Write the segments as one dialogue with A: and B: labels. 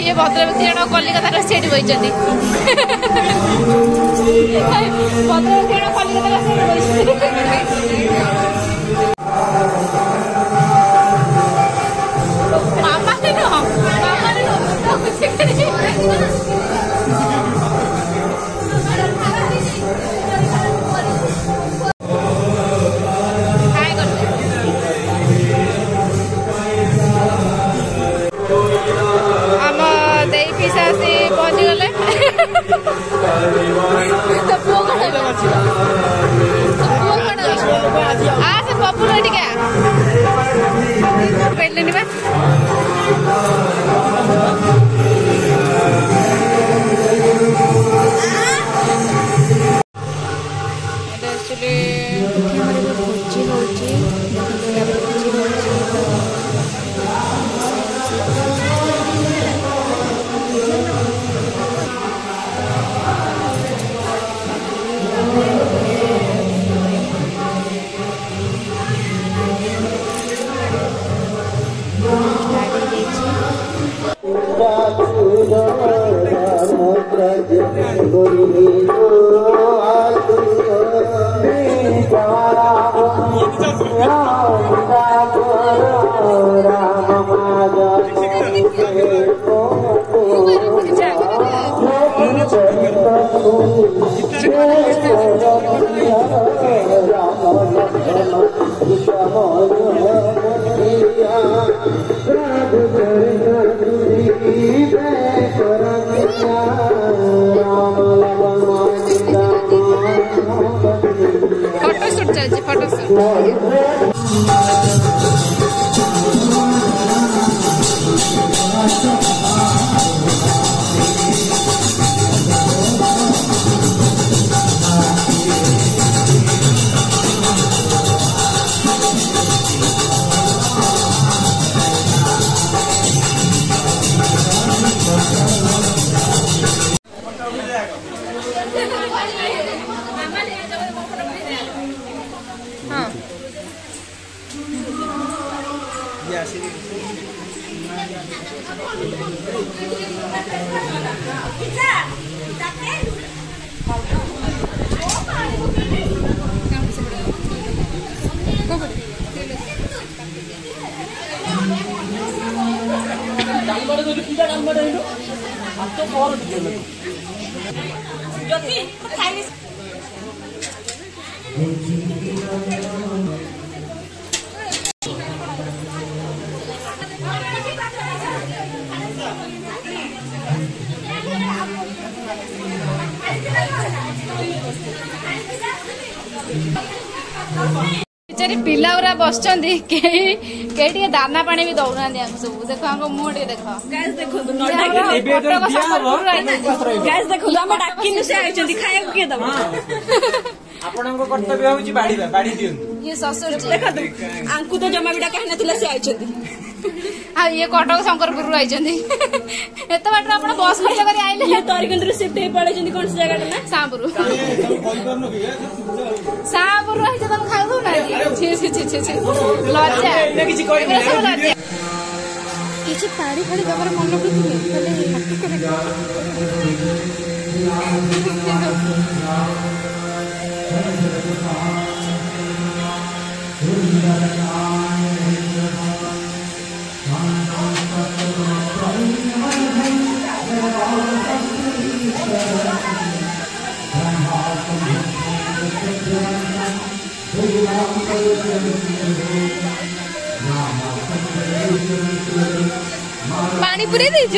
A: ये भद्र व्यक्ति जन कलिकतार सीट बही भद्र व्यक्ति जन कलिकतार सीट पहुंची गले पपुर टिका पेटलेनी बा फोटोशूट चलती फोटोशूट पिला उरा बस दाना पानी भी दौना सब देख मुह देख ये ससुर आंकु तो जमा भी डाका से ये कटक शंकरपुर आई एत बाट बस खर्च कर आइले तरीकेन्द्र शिफ्ट पड़े कौन से जगह ना सांपुर सांपुर रही तुम खाऊ ना लज्जा किसी पाड़ी फाड़ी दबार मन पानी पूरे दीज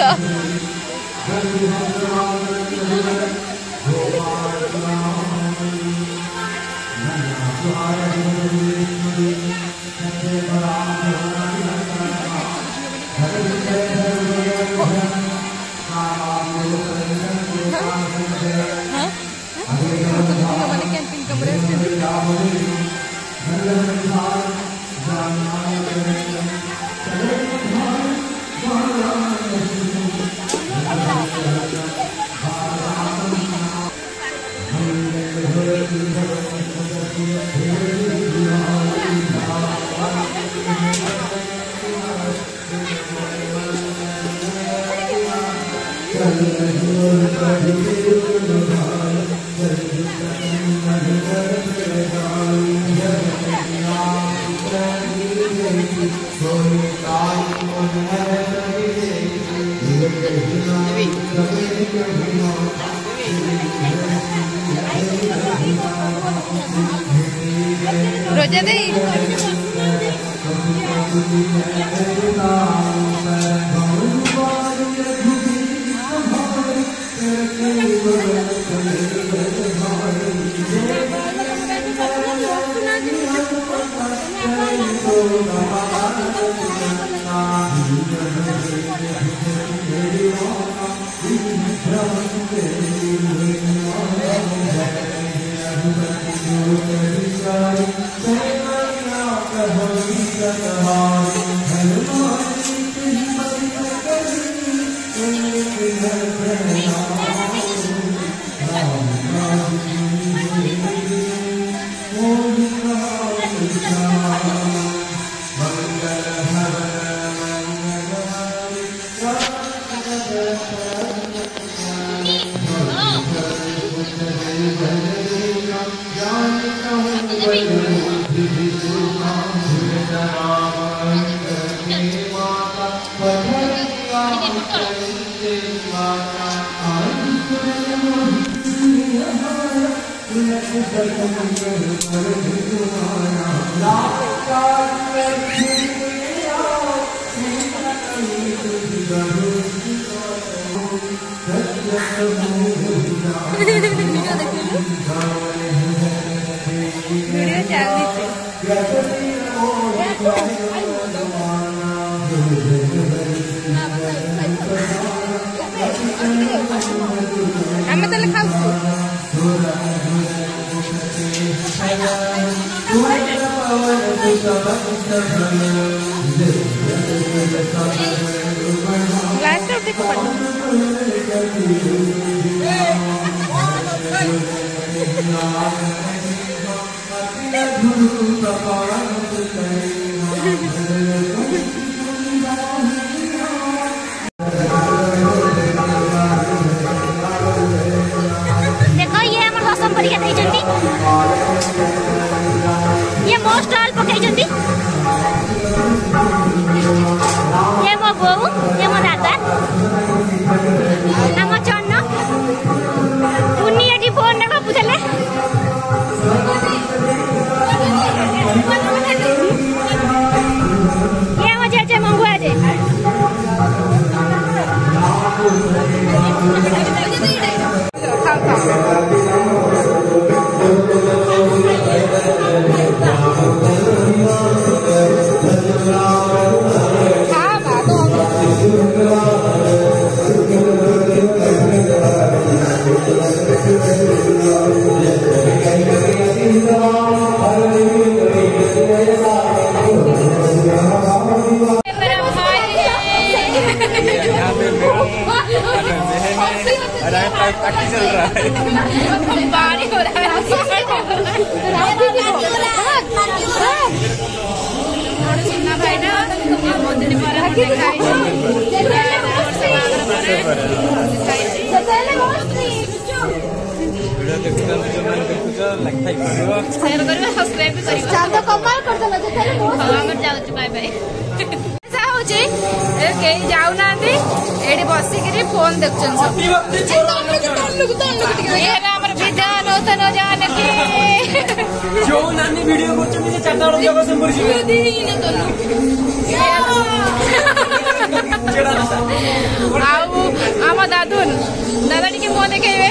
A: रोजा दे आम ताले खाऊ ग्लास उठे को देखो ये हमर रसम परीक्षा दे जंती ये मोस्ट ऑल पकाई जंती ये मो बहू ये मो दादा हम चन्न पुनी एठी फोन ने गपुथले ये मो जेजे मंगुआ जे
B: चल रहा है
A: बारी हो रहा है सुनना भाई ना मंदिर पर शेयर कर सब्सक्राइब भी करियो चांद कमाल करदला जेतले हमर जाउछु बाय बाय ऐसा होची के जाउ नांदी एडी बसी के फोन देखछन सब ये हमर विधान होता न जाने के
B: जो नानी वीडियो करछन जे चाटा जगतसिंहपुर जी
A: दीने तनु
B: जेडा
A: आउ आम दादुन दादा टिके मो देखेबे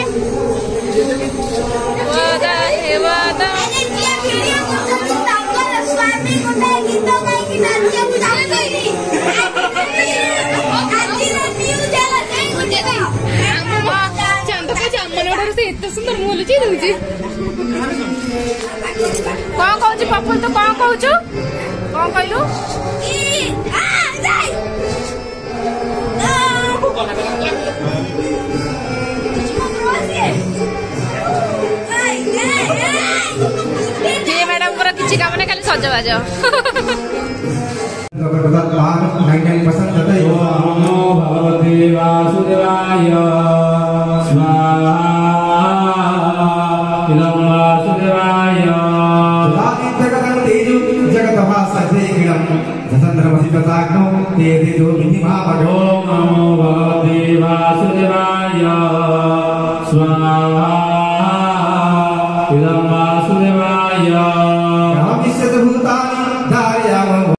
A: वादा हे वादा स्वामी गुंडा गीत गाई कि नाचिया बुझाई से इतना सुंदर मुहल ची दूची कौन कहू पपुल तो कौन कहू कौन कहलु मैडम पूरा किसी काम नहीं खाली सजबाज
C: 99% भगवते वासुदेवाय संस्कृताग्नो तेजो विधिभावो नमो भगवते वासुदेवाय स्वाहा इदं वासुदेवाय भविष्यत् भूतानि धारयामः।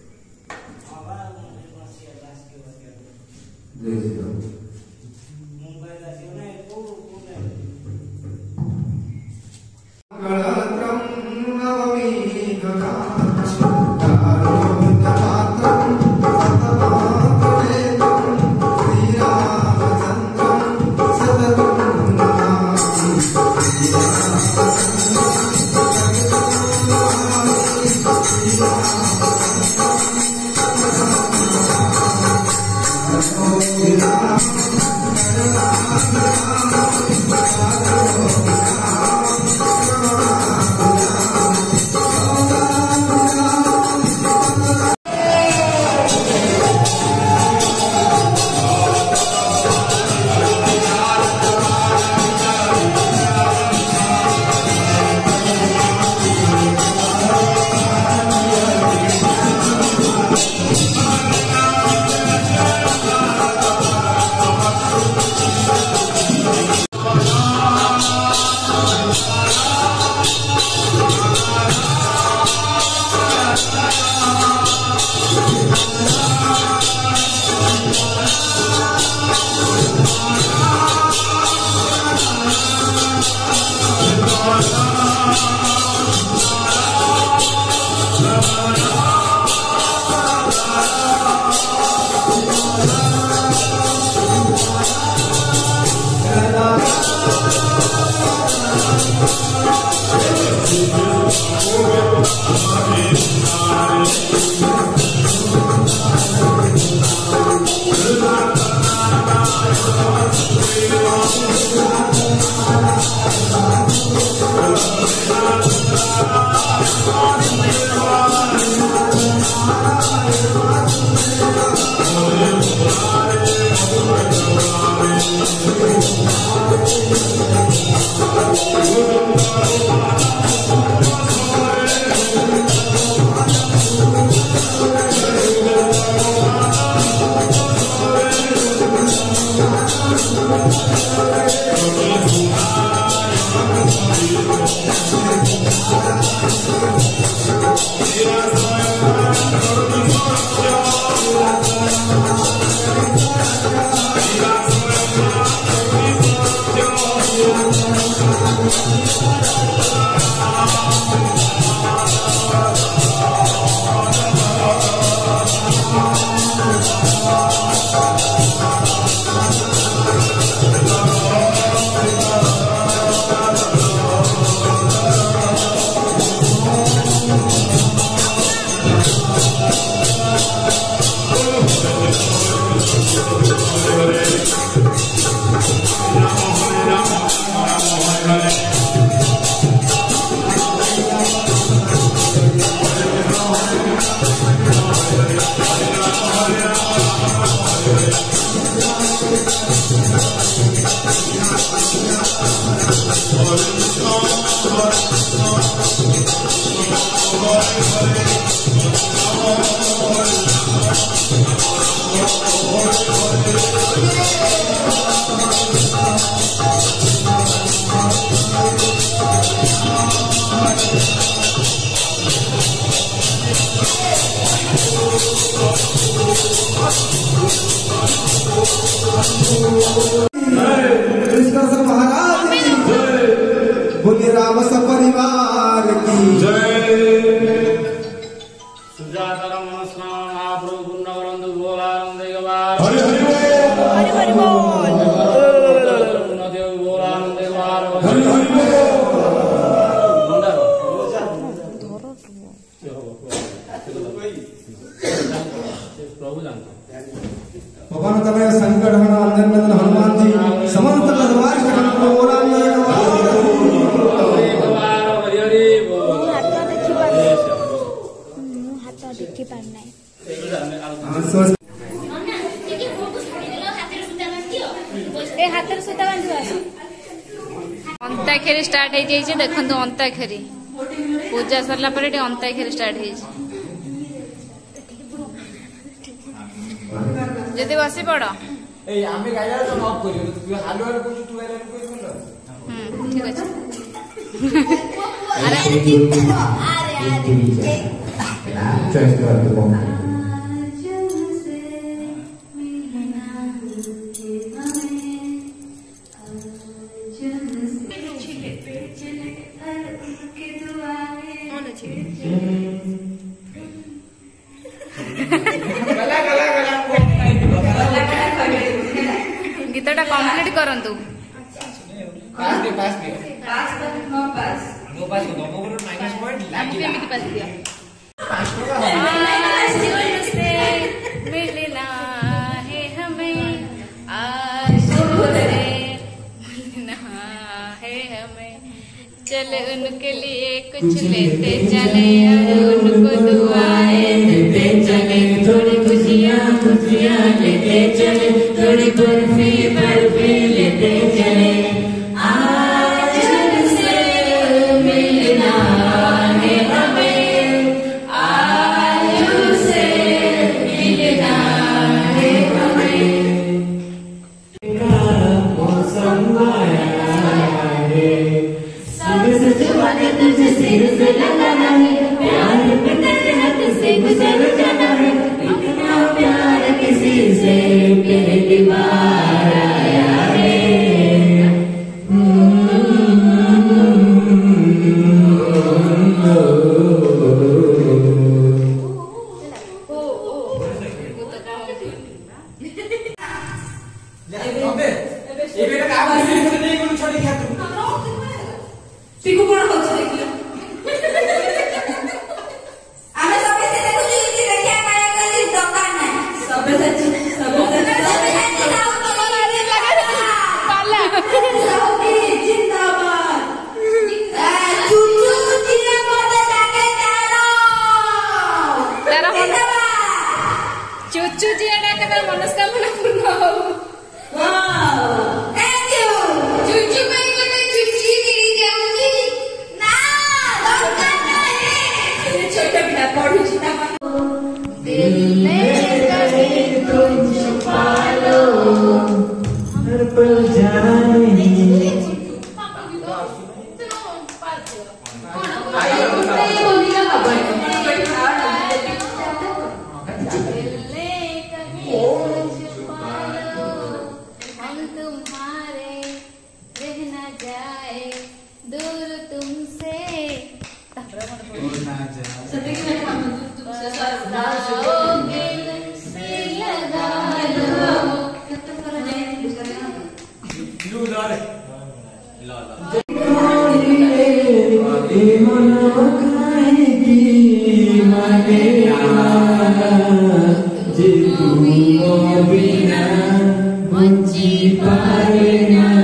C: बोलिए राम सपरिवार की जय। सुजातरम महाप्रभु पुण्यवरंदु बोलानंद गवार हरि हरि हरि बोल नदेव बोलानंद गवार हरि हरि प्रभु जानते भगवान तमय संकट हरण अंजन नंदन हनुमान जी समस्त दरबार के बोलानंद
A: अंताक्षरी स्टार्ट हो जाइए देखो अंताक्षरी पूजा सरला अंताक्षरी स्टार्ट हो जदि बसी पड़
B: ए आमे गाइला तो ऑफ करियो तू हालो हालो को तू गाइला को बोल
A: ठीक अछि
C: चेंज कर दो
A: गीतटा कंप्लीट करंतु
B: पास दे नो पास नो बोलो माइनस पॉइंट
A: हम केमिति पास दिया
B: 5 टका
A: से मिलना है हमें आज से मिलना है हमें चले उनके लिए कुछ लेते चले और उनको दुआएं देते चले थोड़ी खुशियाँ लेते चले थोड़ी बर्फी लेते चले आज से मिलना है हमें आज से मिलना है हमें
C: मौसम आया है
A: तुझे सिर से लगाना है प्यार पे तेरे हाथ से गुजर जाना है इतना प्यार किसी से पहली बार आया है
B: अबे ये बेटा काम नहीं कोन छोड़ी खा तू
A: सीखो कोन होछ देखियो आमे सबे से देखु जी देखिया माया कर दुकान है सबे से पाला सऊदी जिंदाबाद चुचू जिया मोटे जाके चलो तेरा मन चुचू जिया डाके तेरा मनस्कामना पूर्ण हो वाओ थैंक यू चुचू भाई कोटे चुची गिरी जाऊंगी ना दरकार नहीं ये छोटा बिना पढ़ू चिता दिल ने कहे तुम छुपा लो
C: हर पल जाने
A: दूर तुमसे लगा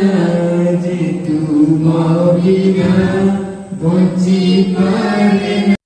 C: लो